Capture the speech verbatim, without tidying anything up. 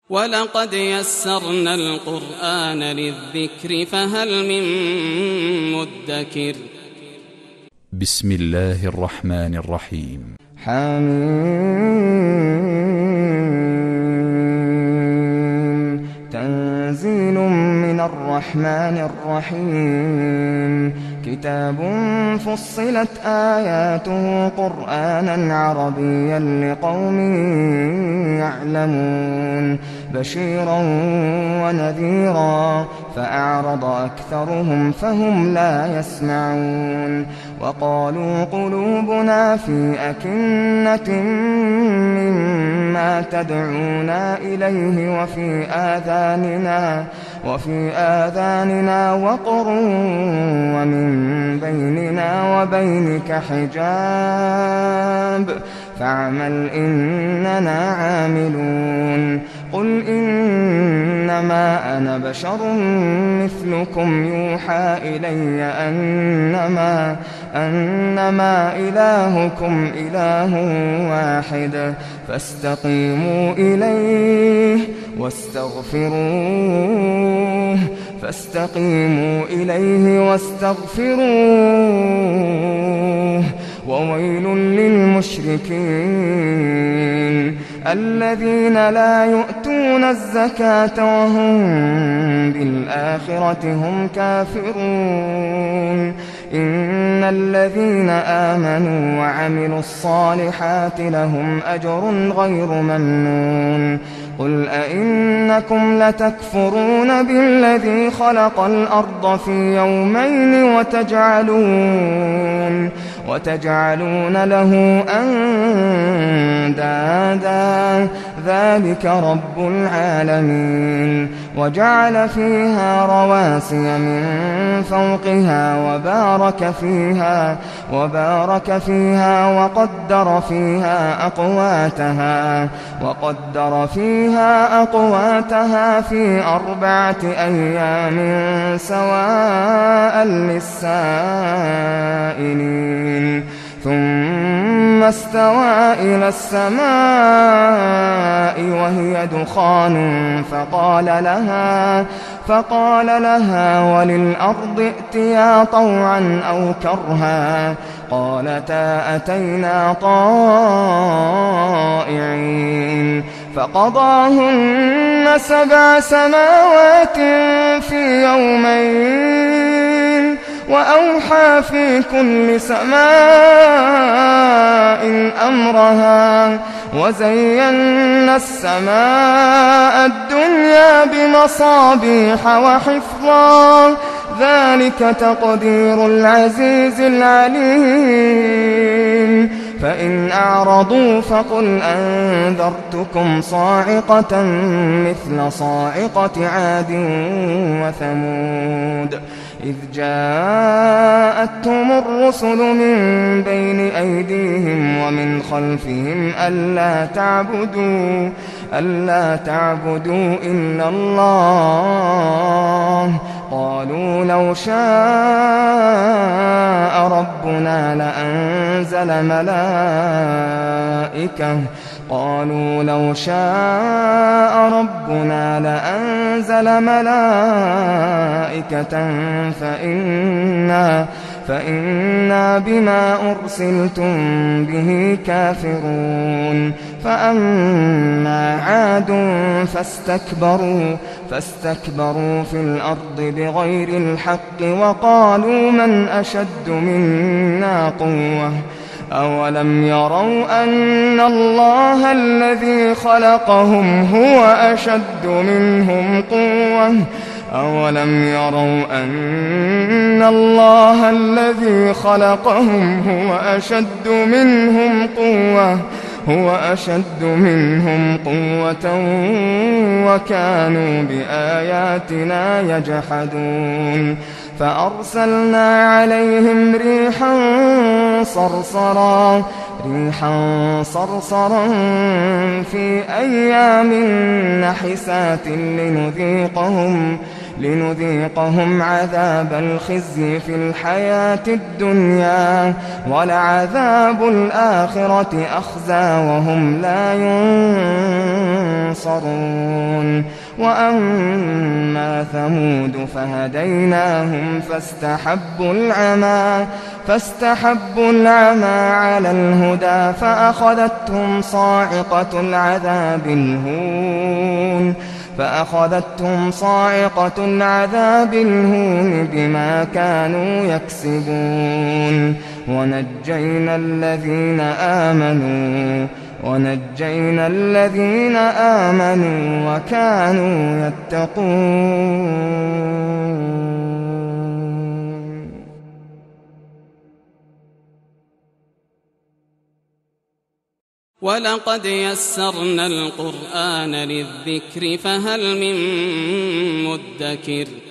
ولقد يسرنا القرآن للذكر فهل من مدكر. بسم الله الرحمن الرحيم. حميم تنزيل من الرحمن الرحيم. كتاب فصلت آياته قرآنا عربيا لقوم يعلمون بشيرا ونذيرا فأعرض أكثرهم فهم لا يسمعون. وقالوا قلوبنا في أكنة مما تدعونا إليه وفي آذاننا وفي آذاننا وقر ومن بيننا وبينك حجاب فاعمل إننا عاملون. قل إنما أنا بشر مثلكم يوحى إلي أنما, أنما إلهكم إله واحد فاستقيموا إليه واستغفروه فاستقيموا إليه واستغفروه. وويل للمشركين الذين لا يؤتون الزكاة وهم بالآخرة هم كافرون. إن الذين آمنوا وعملوا الصالحات لهم أجر غير ممنون. قل أئنكم لتكفرون بالذي خلق الأرض في يومين وتجعلون, وتجعلون له أندادا ذلك رب العالمين. وجعل فيها رواسي من فوقها وبارك فيها, وبارك فيها وقدر فيها أقواتها, وقدر فيها أقواتها في أربعة أيام سواء للسائلين. ثم استوى إلى السماء وهي دخان فقال لها, فقال لها وللأرض ائتيا طوعا أو كرها قالتا أتينا طائعين. فقضاهن سبع سماوات في يومين وأوحى في كل سماء أمرها وزينا السماء الدنيا بمصابيح وحفظا ذلك تقدير العزيز العليم. فإن أعرضوا فقل أنذرتكم صاعقة مثل صاعقة عاد وثمود إذ جاءتهم الرسل من بين أيديهم ومن خلفهم ألا تعبدوا, ألا تعبدوا إلا الله. قالوا لو شاء ربنا لأنزل ملائكة قالوا لو شاء ربنا لأنزل ملائكة فإنا, فإنا بما أرسلتم به كافرون. فأما عاد فاستكبروا, فاستكبروا في الأرض بغير الحق وقالوا من أشد منا قوة أولم يروا أن الله الذي خلقهم هو أشد منهم قوة أولم يروا أن الله الذي خلقهم هو أشد منهم قوة هو أشد منهم قوة وكانوا بآياتنا يجحدون. فأرسلنا عليهم ريحا صرصرا ريحا صرصرا في أيام نحسات لنذيقهم لنذيقهم عذاب الخزي في الحياة الدنيا ولعذاب الآخرة أخزى وهم لا ينصرون وأما ثمود فهديناهم فاستحبوا العمى فاستحبوا العمى على الهدى فأخذتهم صاعقة العذاب الهون فأخذتهم صاعقة العذاب الهون بما كانوا يكسبون ونجينا الذين آمنوا ونجينا الذين آمنوا وكانوا يتقون. ولقد يسرنا القرآن للذكر فهل من مدكر